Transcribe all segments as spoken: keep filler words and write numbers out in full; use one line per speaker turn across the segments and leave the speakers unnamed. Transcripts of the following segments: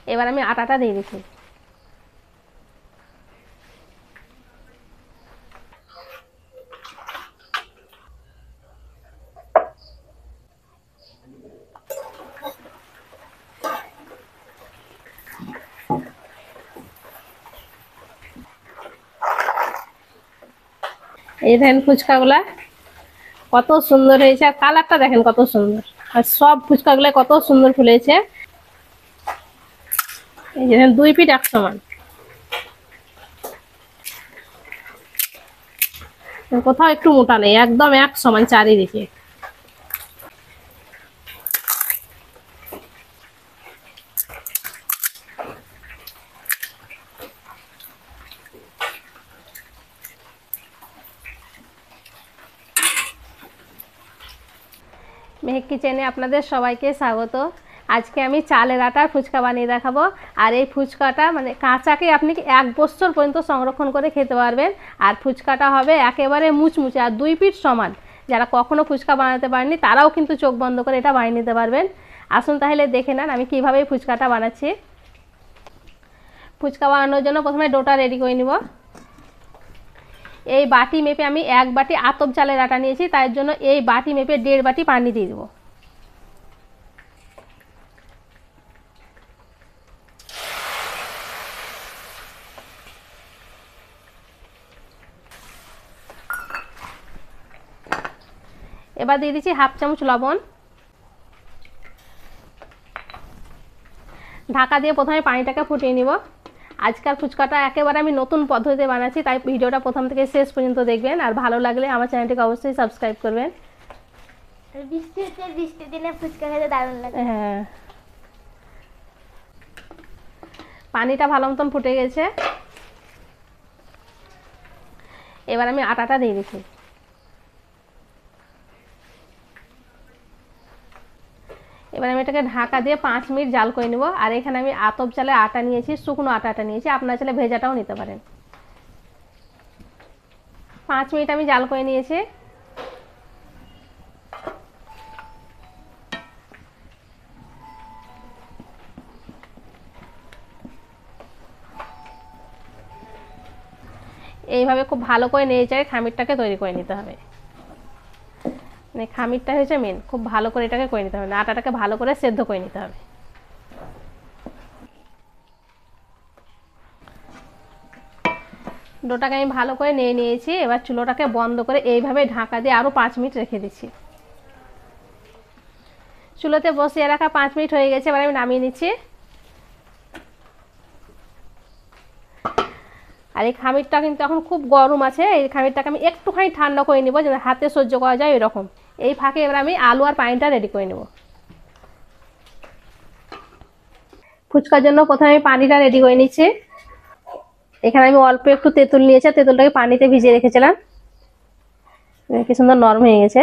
এবার আমি আটাটা দিয়ে দিচ্ছি। এই দেখেন ফুচকাগুলা কত সুন্দর হয়েছে, আর কালারটা দেখেন কত সুন্দর, আর সব ফুচকাগুলো কত সুন্দর ফুলেছে। এই যে দুই পিঠ এক সমান, কোথাও একটু মোটা নেই, একদম এক সমান চারিদিকে। মেহেক কিচেনে আপনাদের সবাইকে স্বাগত। আজকে আমি চালের আটার ফুচকা বানিয়ে দেখাবো। আর এই ফুচকাটা মানে কাঁচাকে আপনি এক বছর পর্যন্ত সংরক্ষণ করে খেতে পারবেন। আর ফুচকাটা হবে একেবারে মুচমুচে আর দুই পিঠ সমান। যারা কখনো ফুচকা বানাতে পারেননি তারাও কিন্তু চোখ বন্ধ করে এটা বানিয়ে নিতে পারবেন। আসুন তাহলে দেখে নেন আমি কীভাবে ফুচকাটা বানাচ্ছি। ফুচকা বানানোর জন্য প্রথমে ডোটা রেডি করে নিব। এই বাটি মেপে আমি এক বাটি আতপ চালের আটা নিয়েছি, তার জন্য এই বাটি মেপে দেড় বাটি পানি দিয়ে দেবো। এবার দিয়ে দিচ্ছি হাফ চামচ লবণ। ঢাকা দিয়ে প্রথমে পানিটাকে ফুটিয়ে নিব। আজকাল ফুচকাটা একেবারে আমি নতুন পদ্ধতিতে বানাচ্ছি, তাই ভিডিওটা প্রথম থেকে শেষ পর্যন্ত দেখবেন। আর ভালো লাগলে আমার চ্যানেলটিকে অবশ্যই সাবস্ক্রাইব করবেন।
বৃষ্টিতে বৃষ্টির দিনে ফুচকা খেতে দারুণ লাগে।
হ্যাঁ, পানিটা ভালো মতন ফুটে গেছে। এবার আমি আটাটা দিয়ে দিচ্ছি। এবার আমি এটাকে ঢাকা দিয়ে পাঁচ মিনিট জাল করে নেব। আর এখানে আমি আতপ চালের আটা নিয়েছি, শুকনো আটাটা নিয়েছি, আপনারা চাইলে ভেজাটাও নিতে পারেন। পাঁচ মিনিট আমি জাল করে নিয়েছি। এইভাবে খুব ভালো করে নেড়ে চেড়ে খামিরটাকে তৈরি করে নিতে হবে। মানে খামিরটা হচ্ছে মেন, খুব ভালো করে এটাকে করে নিতে হবে, আটাটাকে ভালো করে সেদ্ধ করে নিতে হবে। ডোটাকে আমি ভালো করে নিয়ে নিয়েছি। এবার চুলোটাকে বন্ধ করে এইভাবে ঢাকা দিয়ে আরও পাঁচ মিনিট রেখে দিচ্ছি। চুলোতে বসিয়ে রাখা পাঁচ মিনিট হয়ে গেছে, এবার আমি নামিয়ে নিচ্ছি। আর এই খামিরটা কিন্তু এখন খুব গরম আছে, এই খামিরটাকে আমি একটুখানি ঠান্ডা করে নিব, যেন হাতে সহ্য করা যায় এরকম। এই ফাঁকে এবার আমি আলু আর পানিটা রেডি করে নেব। ফুচকার জন্য প্রথমে আমি পানিটা রেডি করে নিচ্ছি। এখানে আমি অল্প একটু তেঁতুল নিয়েছি, তেঁতুলটাকে পানিতে ভিজিয়ে রেখেছিলাম, কি সুন্দর নরম হয়ে গেছে।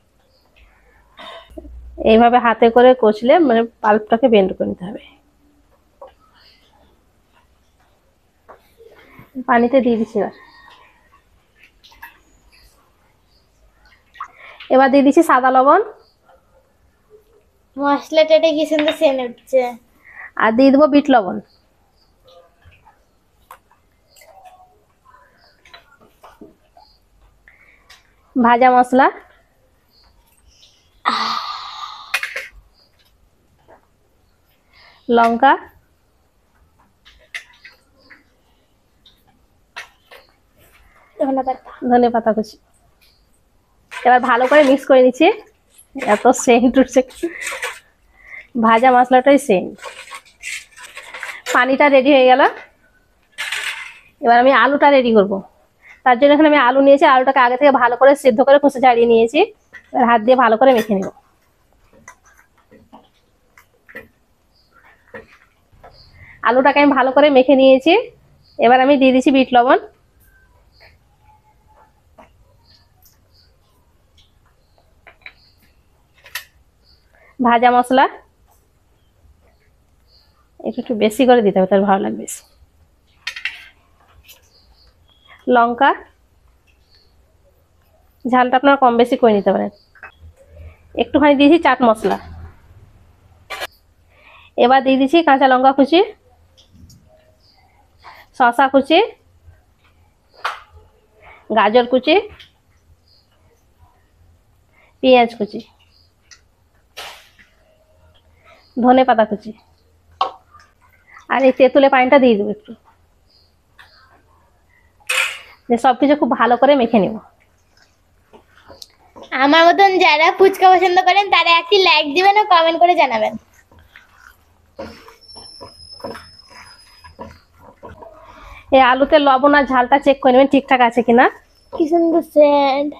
এইভাবে হাতে করে কষলে মানে পাল্পটাকে বেন্ড করে নিতে হবে। পানিতে দিয়ে দিচ্ছি। এবার এবার দিয়ে দিচ্ছি সাদা লবণ।
মশলাটা কি সুন্দর সেন্ট উঠছে।
আর দিয়ে দেবো বিট লবণ। ভাজা মশলা, লঙ্কা, ধনে পাতা কুচি। এবার ভালো করে মিক্স করে নিচ্ছি। এত সেন্ট উঠছে, ভাজা মশলাটাই সেন্ট। পানিটা রেডি হয়ে গেল। এবার আমি আলুটা রেডি করব। তার জন্য এখানে আমি আলু নিয়েছি, আলুটাকে আগে থেকে ভালো করে সিদ্ধ করে খোসা ছাড়িয়ে নিয়েছি। এবার হাত দিয়ে ভালো করে মেখে নেব। আলুটাকে আমি ভালো করে মেখে নিয়েছি। এবার আমি দিয়ে দিচ্ছি বিট লবণ, ভাজা মশলা, একটু একটু বেশি করে দিতে হবে, তার ভালো লাগবে। লঙ্কা, ঝালটা আপনারা কম বেশি করে নিতে পারেন। একটুখানি দিয়েছি চাট মশলা। এবার দিয়ে দিচ্ছি কাঁচা লঙ্কা কুচি, শসা কুচি, গাজর কুচি, পেঁয়াজ কুচি, ধনে পাতা কুচি, আর এই তেঁতুলের পানিটা দিয়ে দেবো একটু, সবকিছু খুব ভালো করে মেখে নেব।
আমার মতন যারা ফুচকা পছন্দ করেন তারা একটি লাইক দিবেন ও কমেন্ট করে জানাবেন।
এই আলুতে লবণ আর ঝালটা চেক করে নেবেন ঠিকঠাক আছে কিনা।
কি সুন্দর সেন্ট।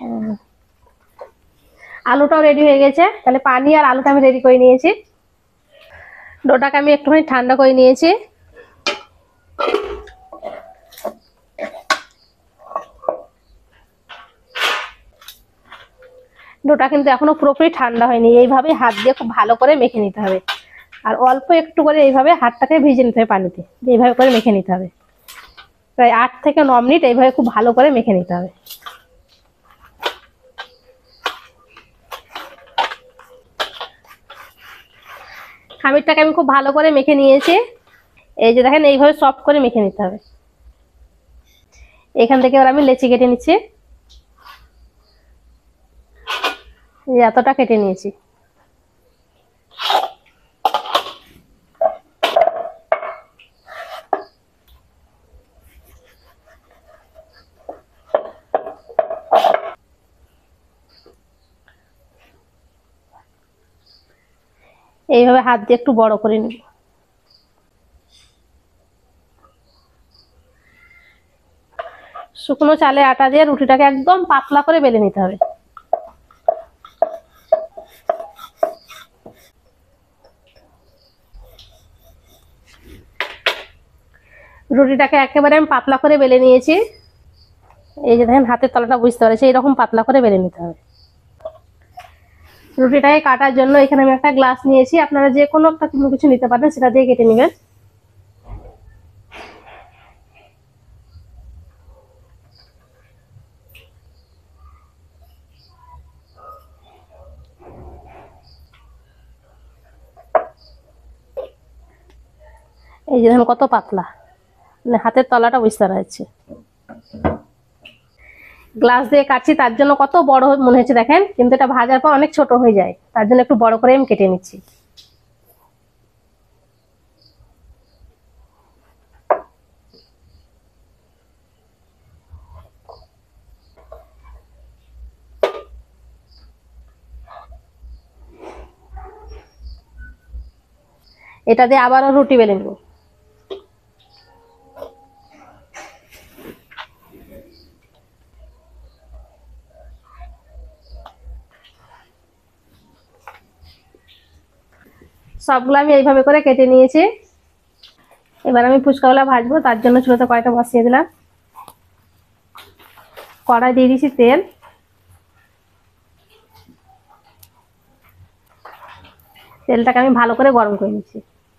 আলুটাও রেডি হয়ে গেছে, তাহলে পানি আর আলুটা আমি রেডি করে নিয়েছি। ডোটাকে আমি একটুখানি ঠান্ডা করে নিয়েছি। ডোটা কিন্তু এখনো পুরোপুরি ঠান্ডা হয়নি, এইভাবে হাত দিয়ে খুব ভালো করে মেখে নিতে হবে। আর অল্প একটু করে এইভাবে হাতটাকে ভিজে নিতে হবে পানিতে, এইভাবে করে মেখে নিতে হবে। প্রায় আট থেকে ন মিনিট এইভাবে খুব ভালো করে মেখে নিতে হবে। খামিরটাকে আমি খুব ভালো করে মেখে নিয়েছি। এই যে দেখেন এইভাবে সফট করে মেখে নিতে হবে। এখান থেকে এবার আমি লেচি কেটে নিচ্ছি, এতটা কেটে নিয়েছি। এইভাবে হাত দিয়ে একটু বড় করে নিব। শুকনো চালে আটা দিয়ে রুটিটাকে একদম পাতলা করে বেলে নিতে হবে। রুটিটাকে একেবারে আমি পাতলা করে বেলে নিয়েছি। এই যে দেখেন হাতের তলাটা বুঝতে পারছি, এইরকম পাতলা করে বেলে নিতে হবে। রুটিটাকে কাটার জন্য এখানে আমি একটা গ্লাস নিয়েছি, আপনারা যে কোনো একটা কোনো কিছু নিতে পারেন, সেটা দিয়ে কেটে নেবেন। এই যে দেখেন কত পাতলা, মানে হাতের তলাটা বুঝতে পারছি। গ্লাস দিয়ে কাটছি তার জন্য কত বড় মনে হচ্ছে দেখেন, কিন্তু এটা ভাজার পর অনেক ছোট হয়ে যায়, তার জন্য একটু বড় করে আমি কেটে নিচ্ছি। এটা দিয়ে আবারও রুটি বেলে নেব। সবগুলো আমি এইভাবে করে কেটে নিয়েছি। এবার আমি ফুচকাগুলো ভাজবো, তার জন্য ছোটো কড়াইটা বসিয়ে দিলাম। কড়াই দিয়ে দিয়েছি তেল, তেলটাকে আমি ভালো করে গরম করে নিচ্ছি।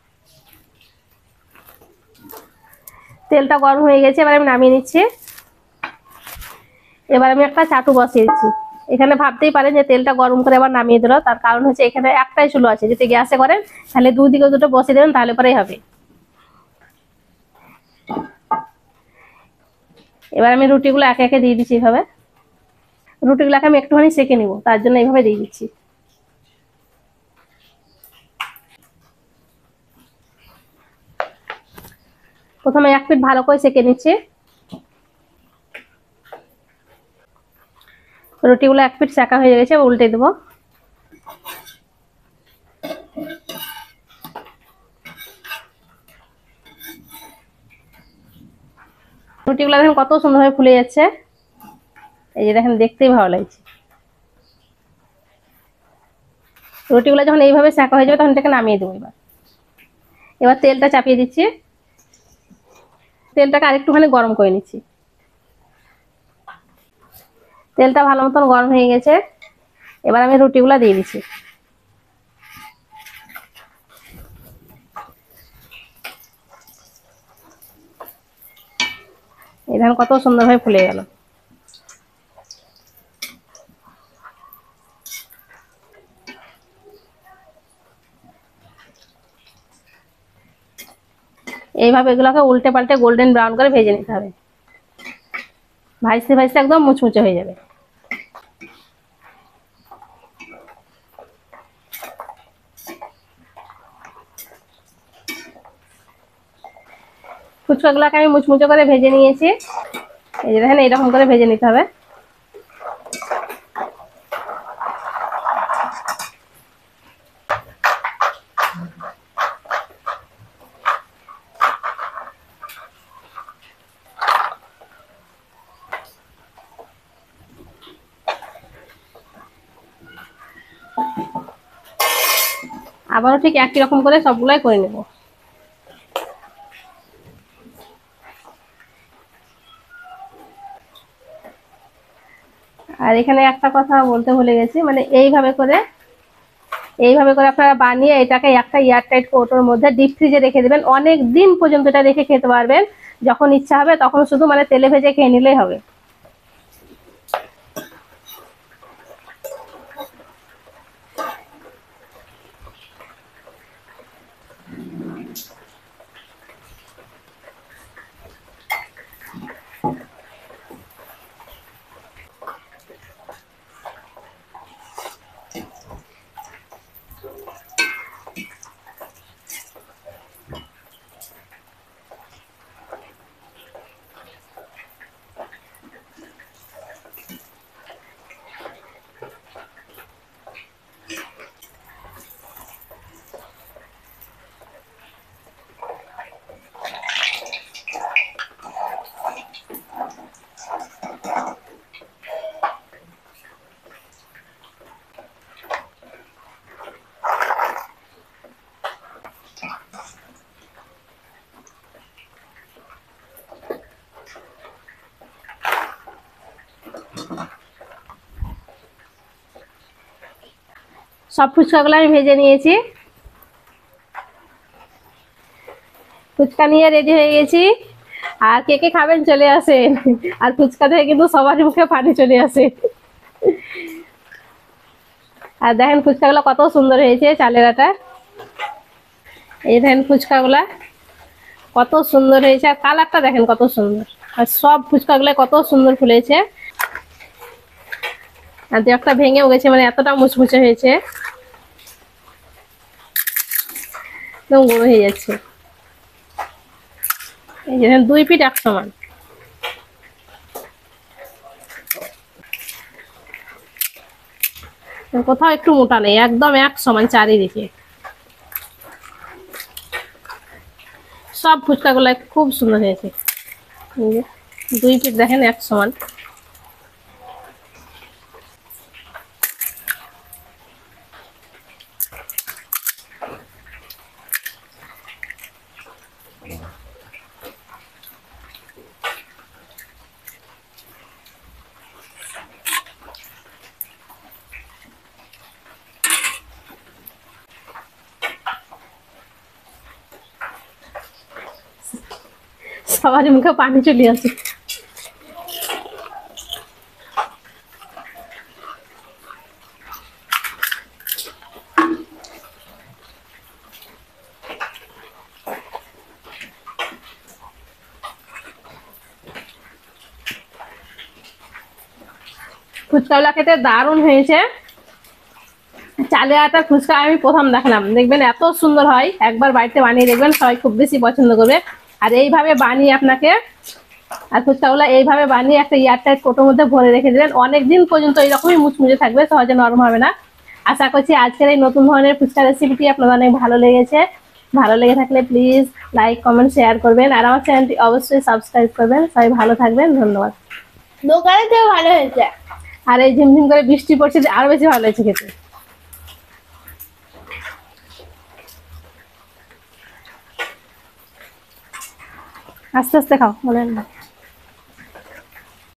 তেলটা গরম হয়ে গেছে, এবার আমি নামিয়ে নিচ্ছি। এবার আমি একটা চাটু বসিয়ে দিচ্ছি। এখানে ভাবতেই পারেন যে তেলটা গরম করে আবার নামিয়ে দিল, তার কারণ হচ্ছে এখানে একটাই চুলো আছে, যদি গ্যাসে করেন তাহলে দুদিকে দুটো বসিয়ে দেবেন, তাহলে পরেই হবে। এবার আমি রুটিগুলো একে একে দিয়ে দিচ্ছি। এইভাবে রুটিগুলোকে আমি একটুখানি সেঁকে নিব, তার জন্য এইভাবে দিয়ে দিচ্ছি। প্রথমে এক পিঠ ভালো করে সেঁকে নিচ্ছি। রুটিগুলো এক পিঠ সেঁকা হয়ে গেছে, উল্টে দেবো। রুটিগুলো দেখেন কত সুন্দরভাবে ফুলে যাচ্ছে, এই যে দেখেন দেখতেই ভালো লাগছে। রুটিগুলো যখন এইভাবে সেঁকা হয়ে যাবে তখন এটাকে নামিয়ে দেবো। এবার এবার তেলটা চাপিয়ে দিচ্ছি, তেলটাকে আরেকটুখানি গরম করে নিচ্ছি। তেলটা ভালো মতন গরম হয়ে গেছে, এবার আমি রুটিগুলো দিয়ে দিচ্ছি। এই দেখেন কত সুন্দরভাবে ফুলে গেল। এইভাবে এগুলোকে উল্টে পাল্টে গোল্ডেন ব্রাউন করে ভেজে নিতে হবে। ভাজতে ভাজতে একদম মুচমুচে হয়ে যাবে। ফুচকাগুলোকে আমি মুচমুচে করে ভেজে নিয়েছি। এই যে দেখেন এইরকম করে ভেজে নিতে হবে। আবারও ঠিক একই রকম করে সবগুলাই করে নেব। আর এখানে একটা কথা বলতে ভুলে গেছি, মানে এইভাবে করে এইভাবে করে আপনারা বানিয়ে এটাকে একটা এয়ারটাইট কৌটোর মধ্যে ডিপ ফ্রিজে রেখে দেবেন। অনেক দিন পর্যন্ত এটা রেখে খেতে পারবেন। যখন ইচ্ছা হবে তখন শুধু মানে তেলে ভেজে খেয়ে নিলেই হবে। সব ফুচকাগুলো আমি ভেজে নিয়েছি। ফুচকা নিয়ে রেডি হয়ে গেছি। আর কে কে খাবেন চলে আসেন। আর ফুচকা থেকে কিন্তু সবারই মুখে পানি চলে আসে। আর দেখেন ফুচকাগুলো কত সুন্দর হয়েছে চালের আটা। এই দেখেন ফুচকাগুলা কত সুন্দর হয়েছে, আর কালারটা দেখেন কত সুন্দর। আর সব ফুচকাগুলো কত সুন্দর ফুলেছে। আর দু একটা ভেঙেও গেছে, মানে এতটা মুচমুচে হয়েছে, একদম গুঁড়ো হয়ে যাচ্ছে। এই যে দুই পিঠ এক সমান। কোথাও একটু মোটা নেই, একদম এক সমান চারিদিকে। সব ফুচকাগুলো খুব সুন্দর হয়েছে। দুই পিঠ দেখেন এক সমান। সবার মুখে পানি চলে আসে। ফুচকাগুলা খেতে দারুণ হয়েছে। চালের আটার ফুচকা আমি প্রথম দেখলাম, দেখবেন এত সুন্দর হয়। একবার বাড়িতে বানিয়ে দেখবেন, সবাই খুব বেশি পছন্দ করবে। আর এইভাবে বানিয়ে আপনাকে আর ফুচকাগুলো এইভাবে বানিয়ে একটা এয়ারটাইট কৌটোর মধ্যে ভরে রেখে দেবেন। অনেক দিন পর্যন্ত এইরকমই মুচমুচে থাকবে, সহজে নরম হবে না। আশা করছি আজকের এই নতুন ধরনের ফুচকা রেসিপিটি আপনাদের অনেক ভালো লেগেছে। ভালো লেগে থাকলে প্লিজ লাইক কমেন্ট শেয়ার করবেন, আর আমার চ্যানেলটি অবশ্যই সাবস্ক্রাইব করবেন। সবাই ভালো থাকবেন, ধন্যবাদ।
দোকানে তো ভালো হয়েছে।
আর এই ঝিমঝিম করে বৃষ্টি পড়ছে, আরো বেশি ভালো হয়েছে খেতে। আস্তে আস্তে খাও, বলেন না।